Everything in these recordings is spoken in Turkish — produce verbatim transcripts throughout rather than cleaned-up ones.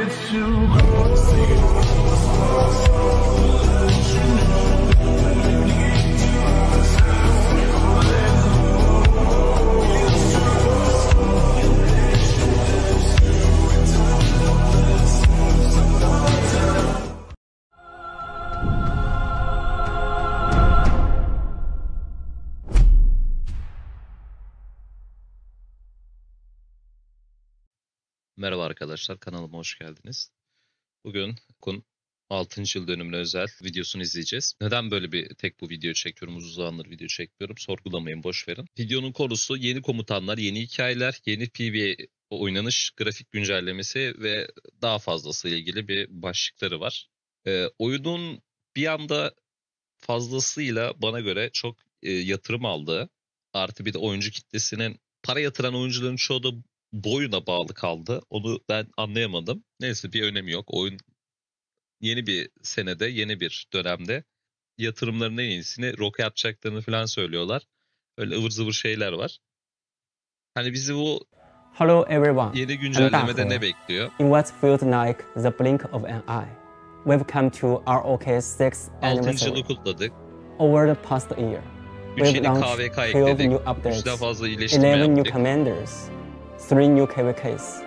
Merhaba arkadaşlar, kanalıma hoş geldiniz. Bugün Kun altıncı yıl dönümüne özel videosunu izleyeceğiz. Neden böyle bir tek bu video çekiyorum, uzun zamandır video çekmiyorum, sorgulamayın, boş verin. Videonun konusu yeni komutanlar, yeni hikayeler, yeni P V E oynanış, grafik güncellemesi ve daha fazlası ile ilgili bir başlıkları var. Ee, oyunun bir anda fazlasıyla bana göre çok e, yatırım aldığı, artı bir de oyuncu kitlesinin, para yatıran oyuncuların çoğu da bu oyuna bağlı kaldı. Onu ben anlayamadım. Neyse, bir önemi yok. Oyun yeni bir senede, yeni bir dönemde yatırımların en iyisini Rock'a yapacaklarını falan söylüyorlar. Öyle ıvır zıvır şeyler var. Hani bizi bu Hello everyone. yeni güncellemede ne bekliyor? In what feels like the blink of an eye, we've come to R O K's sixth altıncı yılı anniversary. kutladık. Over the past year, üç we've yeni K V K launched twelve ekledik. new updates, üçten fazla iyileştirme eleven new yaptık. commanders, three new K V Ks,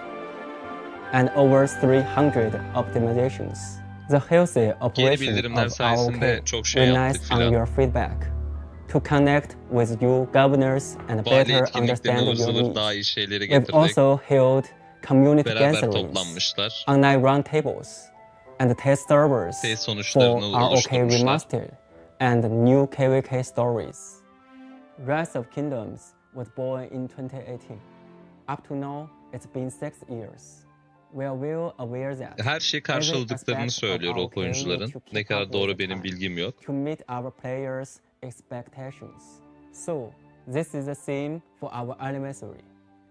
and over three hundred optimizations. The healthy operation bildirimler of R O sayesinde K çok şey yaptık relies on filan. your feedback. To connect with you governors and Vali better etkinliklerine understand ıvır your zıvır daha needs. iyi şeyleri We've getirdik. also held community Beraber gatherings, toplanmışlar. online roundtables, and test servers Test for sonuçlarını R O K oluşturmuşlar. Remastered and new K V K stories. Rise of Kingdoms was born in twenty eighteen. Up to now, it's been six years. We are well aware that Her şey karşıladıklarını every söylüyor aspect of o R O K oyuncuların. need to keep Ne kadar up doğru with the benim times bilgim yok. to meet our players' expectations. So, this is the theme for our anniversary.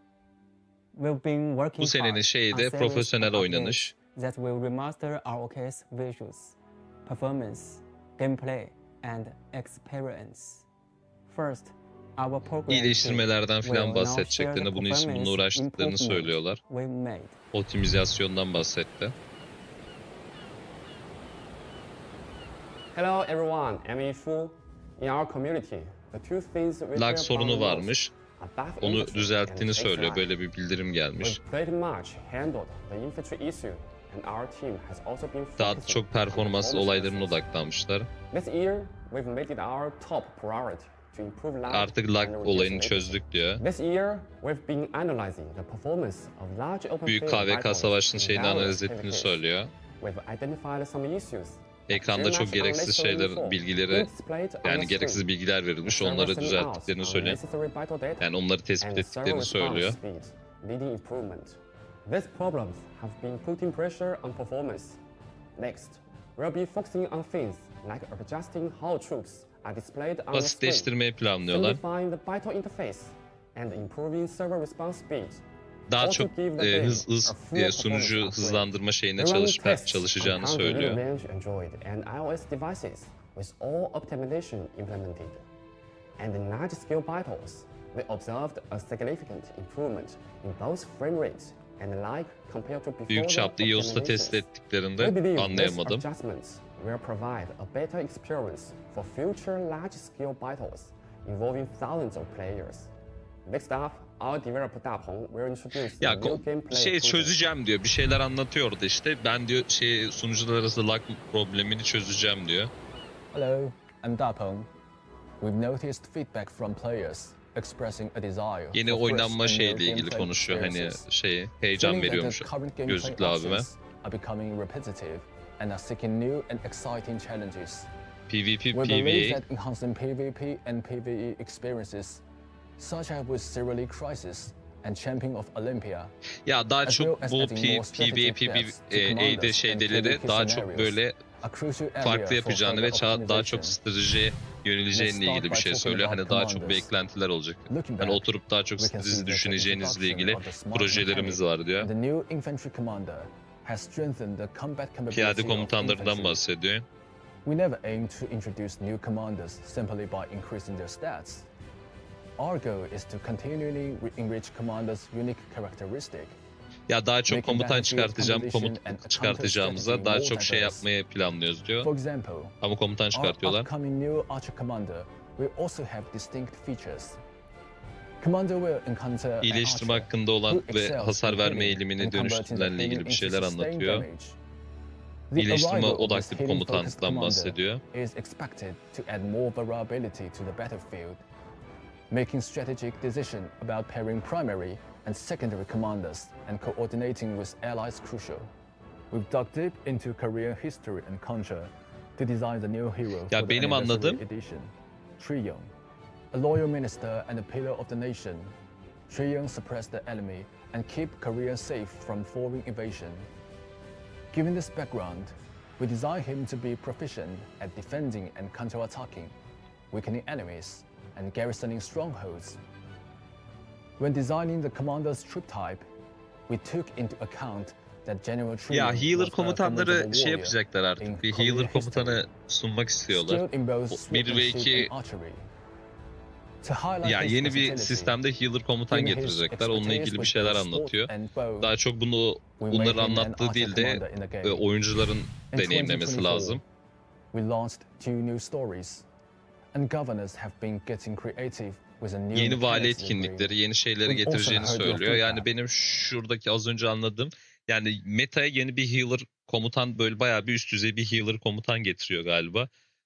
We've been working Bu senenin hard şeyi on de series profesyonel of oynanış. updates that will remaster R O K's visuals, performance, gameplay, and experience. First, our program İyileştirmelerden will falan now share bahsedeceklerini, the bunun için bununla performance uğraştıklarını improvement söylüyorlar. we made. Optimizasyondan bahsetti. Hello everyone, I'm Yishu. In our community, the two things we Lag care sorunu about the varmış. most are buff Onu infantry düzelttiğini and söylüyor. H I. Böyle bir bildirim gelmiş. We've pretty much handled the infantry issue, and our team has also been Daha focusing çok on performans performance olaylarına aspects. odaklanmışlar. This year, we've made it our top priority to improve lag Artık lag and reduce olayını latency. çözdük diyor. This year, we've been analyzing the performance of large open Büyük field K V K battles savaşının in şeyini various analiz K V ettiğini Ks. söylüyor. We've identified some issues. Ekranda çok gereksiz şeyler, bilgileri, yani gereksiz bilgiler verilmiş, onları düzelttiklerini söylüyor. Yani onları tespit ettiklerini söylüyor. These problems have been putting pressure on performance. Next, we'll be focusing on things like adjusting how troops are displayed on the screen, Basitleştirmeyi planlıyorlar. simplifying the battle interface, and improving server response speed. Daha çok e, hız, hız e, sunucu hızlandırma şeyine çalış, çalışacağını söylüyor. And iOS devices with all optimization implemented. And in large-scale battles, we observed a significant improvement in both frame rates and lag compared to before. Büyük çaplı I O S'ta test ettiklerinde anlayamadım. Adjustments will provide a better experience for future large-scale battles involving thousands of players. Next up, our developer Dapeng will introduce Ya new gameplay şey tools. çözeceğim diyor. Bir şeyler anlatıyordu işte. Ben diyor şey sunucular arası lag problemini çözeceğim diyor. Hello, I'm Dapeng. We've noticed feedback from players expressing a desire Yeni for oynanma fresh and şeyle new ilgili gameplay konuşuyor. Hani experiences. şey heyecan Feeling that veriyormuş the current gameplay gözlüklü abime. options are becoming repetitive and are seeking new and exciting challenges. PvP, We believe PvE that enhancing PvP and PvE experiences, such as with Zero League Crisis and Champion of Olympia, ya daha as çok well as bu adding more PvE, strategic depth to PvE'de commanders şeyleri and daha PvP çok scenarios, böyle a crucial area farklı for yapacağını further ve ça- daha çok optimization. stratejiye yöneleceğinle Let's ilgili bir start şey by söylüyor. talking Hani about daha çok commanders. beklentiler olacak. Looking Yani back, oturup daha çok we can see strateji that the düşüneceğinizle ilgili introduction of the smart projelerimiz mechanic var diyor. and the new infantry commander has strengthened the combat capability Piyade of komutanlarından infantry. bahsediyor. We never aim to introduce new commanders simply by increasing their stats. Our goal is to continually re- enrich commanders' unique characteristic. Ya daha çok Making komutan battlefield çıkartacağım, composition komut and çıkartacağımıza counter daha strategy çok şey more diverse. yapmayı planlıyoruz diyor. For example, Ama komutan our çıkartıyorlar. upcoming new Archer Commander will also have distinct features. Commander will encounter an İyileştirme archer hakkında olan who ve excels hasar in verme healing eğilimini and converting the dönüştürmelerle healing ilgili bir into şeyler sustained anlatıyor. damage. The İyileştirme arrival of odaklı this bir healing-focused komutanlıktan commander bahsediyor. is expected to add more variability to the battlefield, making strategic decisions about pairing primary and secondary commanders and coordinating with allies crucial. We've dug deep into Korean history and culture to design the new hero Ya for the benim anniversary anladığım- edition. Triyong, a loyal minister and a pillar of the nation, Triyong suppressed the enemy and keep Korea safe from foreign invasion. Given this background, we designed him to be proficient at defending and counterattacking, weakening enemies, and garrisoning strongholds. When designing the commander's troop type, we took into account that General Triyong Ya was healer a komutanları formidable şey warrior, yapacaklar in artık. Bir Korean healer komutanı sunmak istiyorlar. skilled in both O- bir ve swordsmanship iki- and archery. To highlight Ya his yeni bir versatility, sistemde healer komutan given his getirecekler. Onunla expertise ilgili bir with şeyler both sword anlatıyor. and bow, Daha çok bunu we made bunların him an anlattığı archer değil de commander in the game. e, oyuncuların In deneyimlemesi twenty twenty-four, lazım. We launched two new stories, and governors have been getting creative with a new Yeni vali mechanics etkinlikleri, library. yeni şeyleri We've also getireceğini heard your söylüyor. Yani feedback. benim şuradaki az önce anladığım, yani meta'ya yeni bir healer komutan, böyle bayağı bir üst düzey bir healer komutan getiriyor galiba.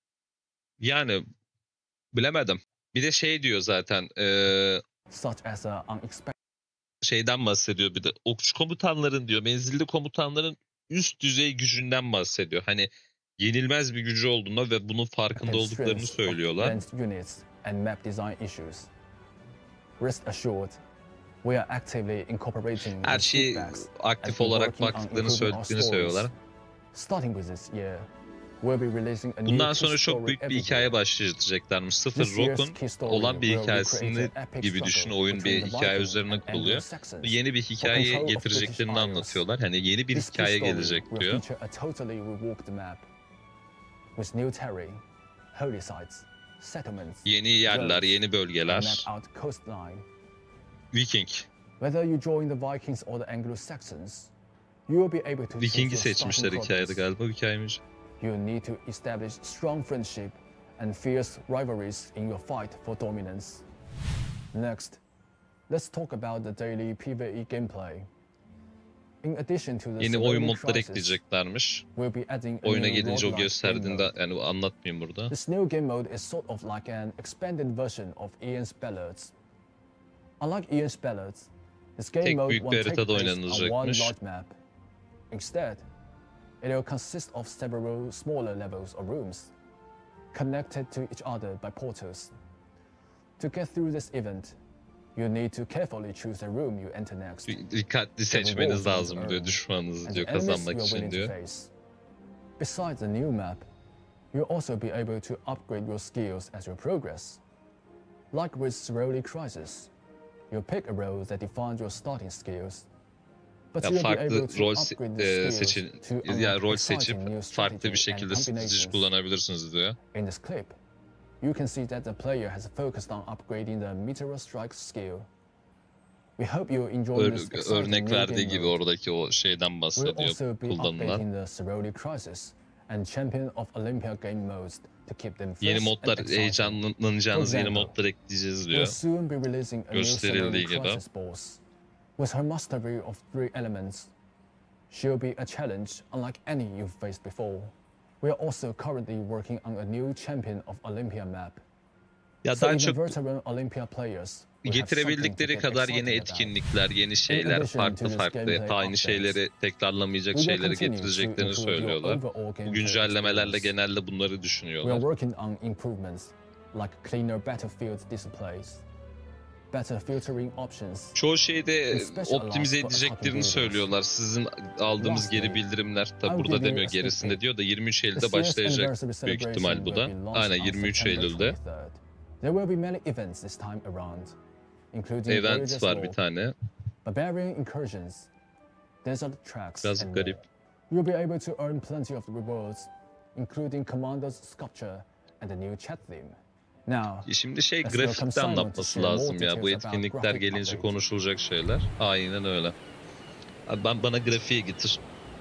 Yani bilemedim. Bir de şey diyor zaten, eee, Such as a unexpected şeyden bahsediyor bir de, okçu komutanların diyor, menzilli komutanların üst düzey gücünden bahsediyor. Hani yenilmez bir gücü olduğunu ve bunun farkında olduklarını strengths of söylüyorlar. advanced units and map design issues. Rest assured, we are actively incorporating Her these şeyi feedbacks aktif and olarak working on baktıklarını improving our söylediklerini stories. söylüyorlar. Starting with this year, we'll be releasing a new Bundan key sonra çok story büyük bir every hikaye year. başlayacaklarmış. Sıfır This year's Rock'un key story olan bir will hikayesini recreate an epic gibi struggle düşün. Oyun between bir the hikaye Viking üzerine and kuruluyor. Anglo-Saxons. Yeni bir hikaye control of getireceklerini British Isles. anlatıyorlar. Hani yeni bir This key hikaye story gelecek will diyor. feature a totally reworked map with new terrain, holy sites, settlements, Yeni yerler, roads, yeni and bölgeler. mapped out coastline. Viking. Whether you join the Vikings or the Anglo-Saxons, you will be able to choose Viking'i your seçmişler starting hikayede quarters. galiba, hikayemiz. You need to establish strong friendship and fierce rivalries in your fight for dominance. Next, let's talk about the daily PvE gameplay. In addition to the Yeni oyun Surviving modları Crisis, ekleyeceklermiş. we'll be adding a Oyuna new gelince o roguelike gösterdiğinde, game mode. yani anlatmayayım burada. This new game mode is sort of like an expanded version of Ian's Ballads. Unlike Ian's Ballads, this game Tek mode büyük bir won't take haritada place on one oynanılacakmış. large map. Instead, it will consist of several smaller levels or rooms, connected to each other by portals. To get through this event, you need to carefully choose the room you enter next. Dikkatli seçmeniz lazım diyor, düşmanınızı and diyor, the enemies you kazanmak are için willing to diyor. face. Besides the new map, you'll also be able to upgrade your skills as you progress. Like with Ceroli Crisis, you'll pick a role that defines your starting skills. But Ya you'll be farklı able to rol upgrade the e, skills seçin, to ya unlock rol exciting seçip new farklı bir strategy and şekilde strateji combinations. kullanabilirsiniz diyor. In this clip, you can see that the player has focused on upgrading the Meteor Strike skill. We hope you enjoy Ör- this exciting örnek new verdiği game gibi mode. oradaki o şeyden We'll bahsediyor, also be kullanılan. updating the Ceroli Crisis and Champion of Olympia game modes to keep them fresh Yeni and modlar, exciting. heyecanlanacağınız For yeni example, modlar ekleyeceğiz We'll diyor. soon be releasing a new Gösterildiği Ceroli gibi. Crisis boss. With her mastery of three elements, she'll be a challenge unlike any you've faced before. We are also currently working on a new Champion of Olympia map. Ya So daha even çok veteran Olympia players will have getirebildikleri something to get kadar yeni excited about. etkinlikler, yeni şeyler, addition farklı to this farklı, gameplay aynı updates, şeyleri tekrarlamayacak We will şeyleri continue to getireceklerini improve your söylüyorlar. overall Bu gameplay güncellemelerle experience. genelde bunları We are düşünüyorlar. working on improvements like cleaner battlefield displays, better filtering options, Çoğu şeyde Special optimize allows for edeceklerini attacking söylüyorlar. Sizin aldığımız Lastly, geri bildirimler, I'll tabi burada give you demiyor a sneak gerisinde peek. diyor da yirmi üç This Eylül'de year's başlayacak anniversary büyük celebration ihtimal bu will da. be launched Aynen on yirmi üç September Eylül'de. twenty-third. There will be many events this time around, including Event Voyager's var Law, bir tane. Barbarian Incursions, Desert Tracks, Biraz and garip. more. You'll be able to earn plenty of rewards, including Commander's Sculpture and the new chat theme. Now, Şimdi şey Let's welcome grafikte Simon to anlatması share more lazım ya. Bu details about etkinlikler graphic gelince updates. konuşulacak şeyler. Aynen öyle. Abi ben bana grafiğe getir.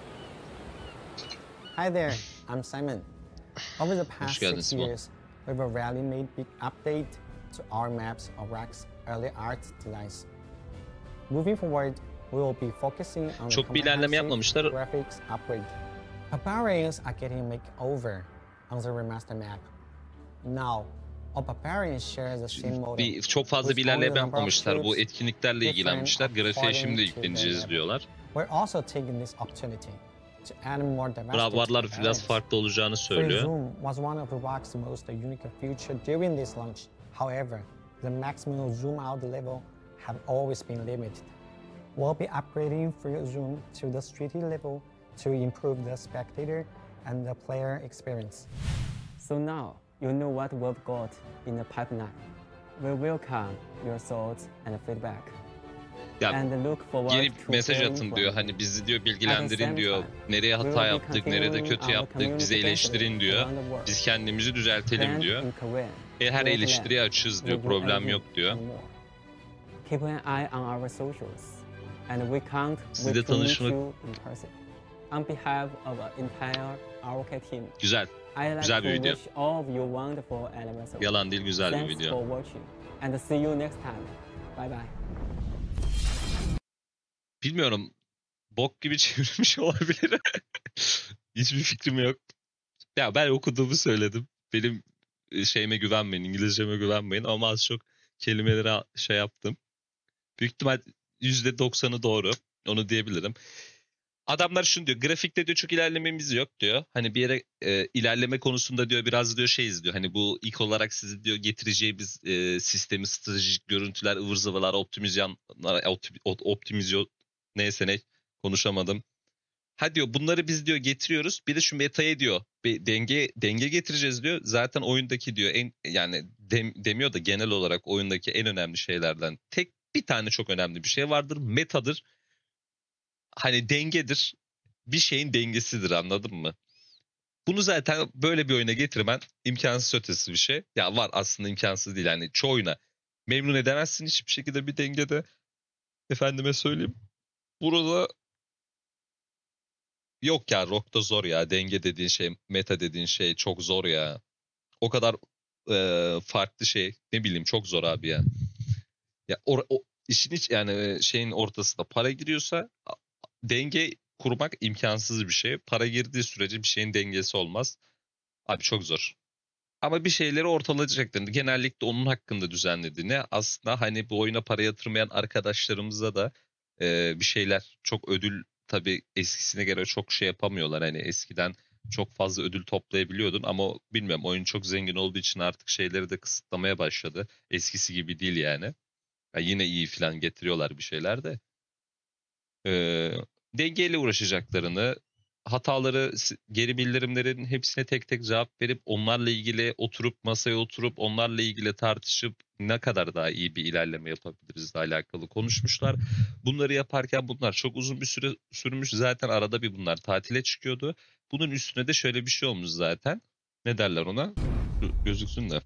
Hi there, I'm Simon. Over the past geldin six Simon. years, we've rarely made big update to our maps or racks early art designs. Moving forward, we will be focusing on the Çok bir ilerleme comprehensive yapmamışlar. graphics upgrade. Barbarians are getting a makeover on the remaster map. Now, all Barbarians share the same model. Bir, çok fazla with bir only the ilerleme number of yapmamışlar. Bu troops etkinliklerle ilgilenmişler. different Grafiğe şimdi according to their yükleneceğiz level. diyorlar. We're also taking this opportunity to add more diversity to Bravarlar Barbarians. biraz farklı olacağını Free söylüyor. Zoom was one of the rock's most unique features during this launch. However, the maximum zoom out level have always been limited. We'll be upgrading Free Zoom to the city level to improve the spectator and the player experience. So now you know what we've got in the pipeline. We welcome your thoughts and feedback. Ya And look forward gelip to mesaj hearing atın from diyor. you. Hani bizi diyor At the bilgilendirin same diyor. time, Nereye we hata will be yaptık, nerede continuing kötü our yaptık, bizi community eleştirin diyor. around the world. Biz kendimizi düzeltelim Brand diyor. in Korea, E, her Great eleştiriye Land, açığız diyor. we do Problem everything yok diyor. and more. Keep an eye on our socials, and we can't Sizle wait to meet tanışmak- you in person. On behalf of our entire R O K team, Güzel. I'd like Güzel to bir video. wish all of you wonderful anniversary. Yalan değil, güzel bir Thanks video. for watching, and see you next time. Bye bye. Bilmiyorum. Bok gibi çevirmiş olabilir. Hiçbir fikrim yok. Ya ben okuduğumu söyledim. Benim e, şeyime güvenmeyin, İngilizceme güvenmeyin ama az çok kelimeleri a- şey yaptım. Büyük ihtimal yüzde doksanı doğru. Onu diyebilirim. Adamlar şunu diyor. Grafikte diyor çok ilerlememiz yok diyor. Hani bir yere e, ilerleme konusunda diyor biraz diyor şeyiz diyor. Hani bu ilk olarak sizi diyor getireceğimiz e, sistemi, stratejik görüntüler, ıvır zıvırlar, optimizasyonlar, opti- optimizasyon neyse ne konuşamadım. Ha diyor bunları biz diyor getiriyoruz. Bir de şu metaya diyor bir denge denge getireceğiz diyor. Zaten oyundaki diyor en yani dem, demiyor da genel olarak oyundaki en önemli şeylerden tek bir tane çok önemli bir şey vardır. Metadır. Hani dengedir. Bir şeyin dengesidir, anladın mı? Bunu zaten böyle bir oyuna getirmen imkansız ötesi bir şey. Ya var aslında, imkansız değil. Yani çoğu oyuna memnun edemezsin hiçbir şekilde bir dengede. Efendime söyleyeyim. Burada yok ya, rock'ta zor ya. Denge dediğin şey, meta dediğin şey çok zor ya. O kadar e, farklı şey. Ne bileyim, çok zor abi ya. Ya or, o işin hiç yani e, şeyin ortasında para giriyorsa a- denge kurmak imkansız bir şey. Para girdiği sürece bir şeyin dengesi olmaz. Abi çok zor. Ama bir şeyleri ortalayacaklarını genellikle onun hakkında düzenlediğini, aslında hani bu oyuna para yatırmayan arkadaşlarımıza da e, bir şeyler, çok ödül, tabii eskisine göre çok şey yapamıyorlar. Hani eskiden çok fazla ödül toplayabiliyordun ama bilmiyorum, oyun çok zengin olduğu için artık şeyleri de kısıtlamaya başladı. Eskisi gibi değil yani. Ya yine iyi falan getiriyorlar bir şeyler de. Ee, dengeyle uğraşacaklarını, hataları, s- geri bildirimlerin hepsine tek tek cevap verip onlarla ilgili oturup masaya oturup onlarla ilgili tartışıp ne kadar daha iyi bir ilerleme yapabilirizle alakalı konuşmuşlar. Bunları yaparken bunlar çok uzun bir süre sürmüş. Zaten arada bir bunlar tatile çıkıyordu. Bunun üstüne de şöyle bir şey olmuş zaten. Ne derler ona? Şu gözüksün de.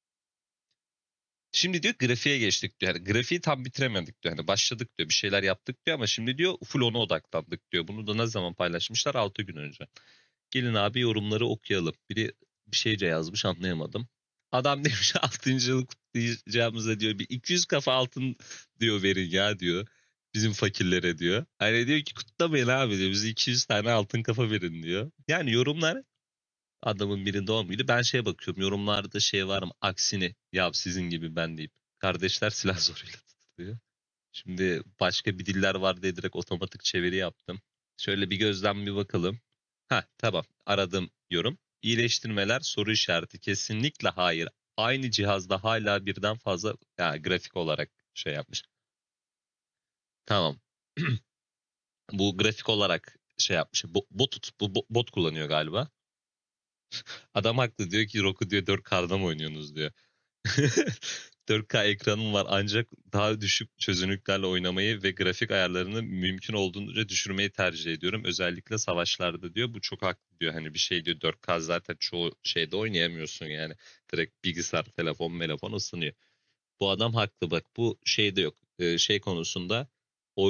Şimdi diyor grafiğe geçtik diyor. Yani grafiği tam bitiremedik diyor. Hani başladık diyor. Bir şeyler yaptık diyor ama şimdi diyor full ona odaklandık diyor. Bunu da ne zaman paylaşmışlar? altı gün önce. Gelin abi yorumları okuyalım. Biri bir şeyce yazmış, anlayamadım. Adam demiş altıncı yılı kutlayacağımıza diyor bir iki yüz kafa altın diyor verin ya diyor. Bizim fakirlere diyor. Hani diyor ki kutlamayın abi diyor. Bize iki yüz tane altın kafa verin diyor. Yani yorumlar, adamın biri doğum günü. Ben şeye bakıyorum, yorumlarda şey var mı? Aksini ya sizin gibi ben deyip. Kardeşler silah zoruyla tutuluyor. Şimdi başka bir diller var diye direkt otomatik çeviri yaptım. Şöyle bir gözden bir bakalım. Ha tamam, aradım yorum. İyileştirmeler soru işareti, kesinlikle hayır. Aynı cihazda hala birden fazla ya, grafik olarak şey yapmış. Tamam. Bu grafik olarak şey yapmış. Bo- Bot, bu bo- bot kullanıyor galiba. Adam haklı, diyor ki Roku diyor dört K'da mı oynuyorsunuz diyor. dört K ekranım var ancak daha düşük çözünürlüklerle oynamayı ve grafik ayarlarını mümkün olduğunca düşürmeyi tercih ediyorum. Özellikle savaşlarda diyor. Bu çok haklı diyor. Hani bir şey diyor, dört K zaten çoğu şeyde oynayamıyorsun yani. Direkt bilgisayar, telefon, telefon ısınıyor. Bu adam haklı bak. Bu şey de yok. Ee, şey konusunda oyunun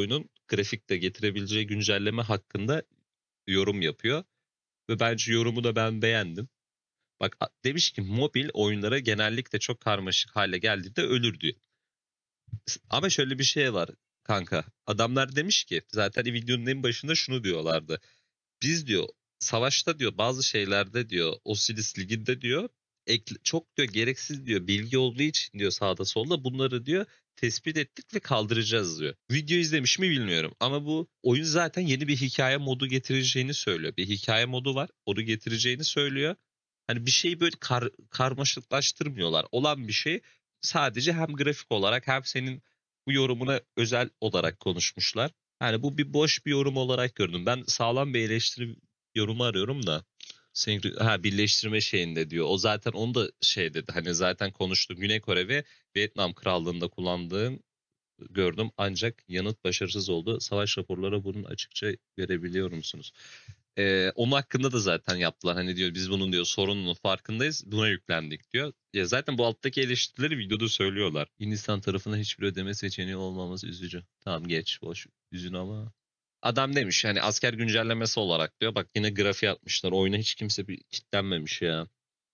grafik de getirebileceği güncelleme hakkında yorum yapıyor. Ve bence yorumu da ben beğendim. Bak demiş ki mobil oyunlara genellikle çok karmaşık hale geldiğinde ölür diyor. Ama şöyle bir şey var kanka. Adamlar demiş ki zaten videonun en başında şunu diyorlardı. Biz diyor savaşta diyor bazı şeylerde diyor Osiris Ligi'nde diyor ekle, çok diyor gereksiz diyor bilgi olduğu için diyor sağda solda bunları diyor tespit ettik ve kaldıracağız diyor. Video izlemiş mi bilmiyorum ama bu oyun zaten yeni bir hikaye modu getireceğini söylüyor. Bir hikaye modu var, onu getireceğini söylüyor. Hani bir şeyi böyle kar, karmaşıklaştırmıyorlar. Olan bir şey sadece hem grafik olarak hem senin bu yorumuna özel olarak konuşmuşlar. Yani bu bir boş bir yorum olarak gördüm. Ben sağlam bir eleştiri yorumu arıyorum da. Senkri, ha birleştirme şeyinde diyor. O zaten onu da şey dedi. Hani zaten konuştuk. Güney Kore ve Vietnam Krallığı'nda kullandığım gördüm. Ancak yanıt başarısız oldu. Savaş raporları bunun açıkça görebiliyor musunuz? Ee, onun hakkında da zaten yaptılar. Hani diyor biz bunun diyor sorununun farkındayız. Buna yüklendik diyor. Ya zaten bu alttaki eleştirileri videoda söylüyorlar. Hindistan tarafına hiçbir ödeme seçeneği olmaması üzücü. Tamam geç boş üzün ama. Adam demiş hani asker güncellemesi olarak diyor. Bak yine grafiği atmışlar. Oyuna hiç kimse bir kitlenmemiş ya.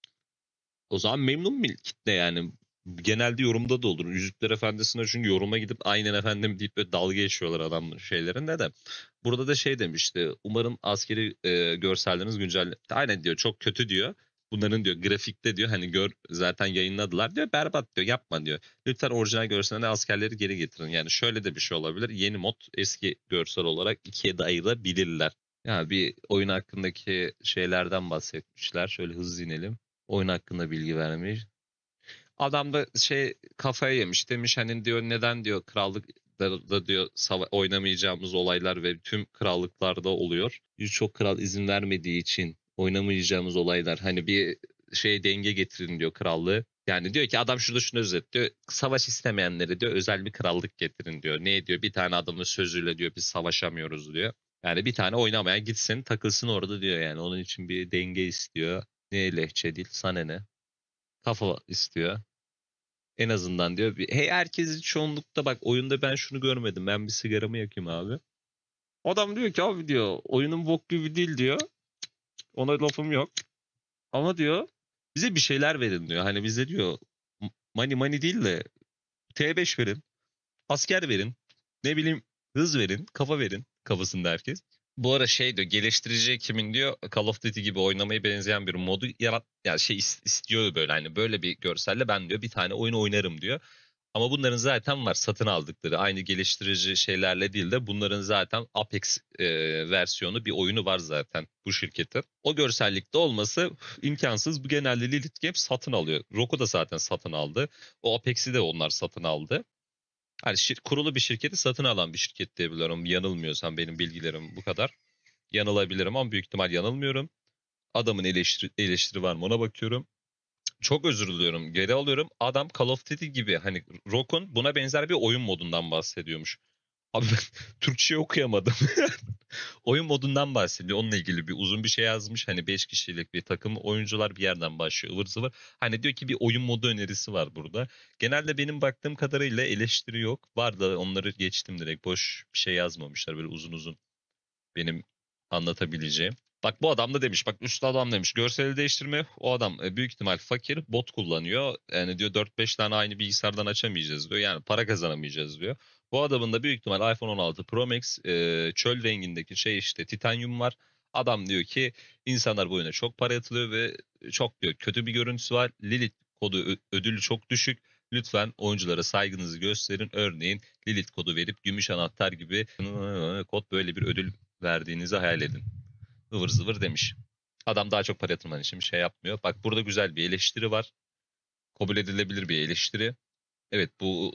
O zaman memnun mu kitle yani? Genelde yorumda da olur. Yüzükler Efendisi'ne çünkü yoruma gidip aynen efendim deyip böyle dalga geçiyorlar adamın şeylerinde de. Burada da şey demişti. Umarım askeri e, görselleriniz güncel. Aynen diyor çok kötü diyor. Bunların diyor grafikte diyor hani gör zaten yayınladılar diyor berbat diyor yapma diyor. Lütfen orijinal görsellerine askerleri geri getirin. Yani şöyle de bir şey olabilir. Yeni mod eski görsel olarak ikiye de ayırabilirler. Yani bir oyun hakkındaki şeylerden bahsetmişler. Şöyle hızlı inelim. Oyun hakkında bilgi vermiş. Adam da şey kafaya yemiş demiş hani diyor neden diyor krallıkta da diyor sava- oynamayacağımız olaylar ve tüm krallıklarda oluyor. Birçok kral izin vermediği için oynamayacağımız olaylar hani bir şey denge getirin diyor krallığı. Yani diyor ki adam şurada şunu özetliyor. Savaş istemeyenlere diyor özel bir krallık getirin diyor. Ne diyor bir tane adamın sözüyle diyor biz savaşamıyoruz diyor. Yani bir tane oynamaya gitsin takılsın orada diyor yani. Onun için bir denge istiyor. Ne lehçe değil sana ne? Kafa istiyor. En azından diyor. Bir, hey herkes çoğunlukta bak oyunda ben şunu görmedim. Ben bir sigaramı yakayım abi. Adam diyor ki abi diyor oyunun bok gibi değil diyor. Ona lafım yok. Ama diyor bize bir şeyler verin diyor. Hani bize diyor money money değil de T beş verin. Asker verin. Ne bileyim hız verin. Kafa verin. Kafasında herkes. Bu ara şey diyor geliştirici kimin diyor Call of Duty gibi oynamaya benzeyen bir modu yarat yani şey istiyor böyle hani böyle bir görselle ben diyor bir tane oyun oynarım diyor. Ama bunların zaten var satın aldıkları aynı geliştirici şeylerle değil de bunların zaten Apex e, versiyonu bir oyunu var zaten bu şirketin. O görsellikte olması imkansız. Bu genelde Lilith Games satın alıyor. Roku da zaten satın aldı. O Apex'i de onlar satın aldı. Hani şir- kurulu bir şirketi satın alan bir şirket diye biliyorum. Yanılmıyorsam benim bilgilerim bu kadar. Yanılabilirim ama büyük ihtimal yanılmıyorum. Adamın eleştiri, eleştiri var mı ona bakıyorum. Çok özür diliyorum. Geri alıyorum. Adam Call of Duty gibi hani Rock'un buna benzer bir oyun modundan bahsediyormuş. Abi ben Türkçe okuyamadım. Oyun modundan bahsediyor. Onunla ilgili bir uzun bir şey yazmış. Hani beş kişilik bir takım oyuncular bir yerden başlıyor ıvır zıvır. Hani diyor ki bir oyun modu önerisi var burada. Genelde benim baktığım kadarıyla eleştiri yok. Var da onları geçtim direkt. Boş bir şey yazmamışlar böyle uzun uzun. Benim anlatabileceğim. Bak bu adam da demiş. Bak üstü adam demiş. Görseli değiştirme. O adam e, büyük ihtimal fakir. Bot kullanıyor. Yani diyor dört beş tane aynı bilgisayardan açamayacağız diyor. Yani para kazanamayacağız diyor. Bu adamın da büyük ihtimal iPhone on altı Pro Max e, çöl rengindeki şey işte titanyum var. Adam diyor ki insanlar bu oyuna çok para yatırıyor ve çok diyor kötü bir görüntüsü var. Lilith kodu ö- ödülü çok düşük. Lütfen oyunculara saygınızı gösterin. Örneğin Lilith kodu verip gümüş anahtar gibi kod böyle bir ödül verdiğinizi hayal edin. Ivır zıvır demiş. Adam daha çok para yatırman için bir şey yapmıyor. Bak burada güzel bir eleştiri var. Kabul edilebilir bir eleştiri. Evet bu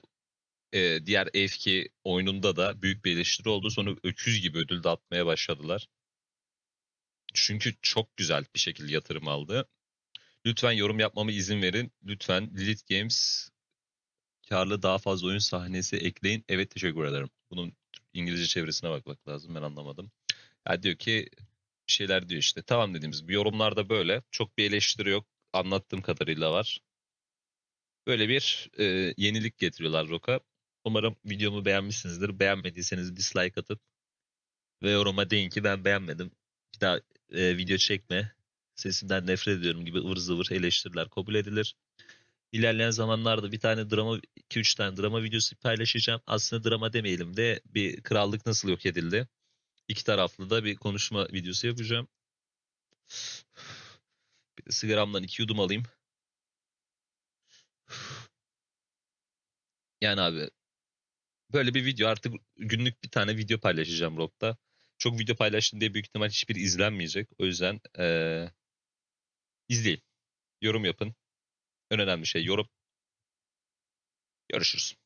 e, diğer F iki oyununda da büyük bir eleştiri oldu. Sonra öküz gibi ödül dağıtmaya başladılar. Çünkü çok güzel bir şekilde yatırım aldı. Lütfen yorum yapmama izin verin. Lütfen Lilith Games karlı daha fazla oyun sahnesi ekleyin. Evet teşekkür ederim. Bunun İngilizce çevirisine bakmak lazım. Ben anlamadım. Ya diyor ki bir şeyler diyor işte. Tamam dediğimiz gibi yorumlarda böyle. Çok bir eleştiri yok. Anlattığım kadarıyla var. Böyle bir e, yenilik getiriyorlar Rock'a. Umarım videomu beğenmişsinizdir. Beğenmediyseniz dislike atın. Ve yoruma deyin ki ben beğenmedim. Bir daha e, video çekme. Sesimden nefret ediyorum gibi ıvır zıvır eleştiriler kabul edilir. İlerleyen zamanlarda bir tane drama, iki üç tane drama videosu paylaşacağım. Aslında drama demeyelim de bir krallık nasıl yok edildi. İki taraflı da bir konuşma videosu yapacağım. Bir de sigaramdan iki yudum alayım. Yani abi böyle bir video, artık günlük bir tane video paylaşacağım Rock'ta. Çok video paylaştım diye büyük ihtimal hiçbir izlenmeyecek. O yüzden ee, izleyin. Yorum yapın. En önemli şey yorum. Görüşürüz.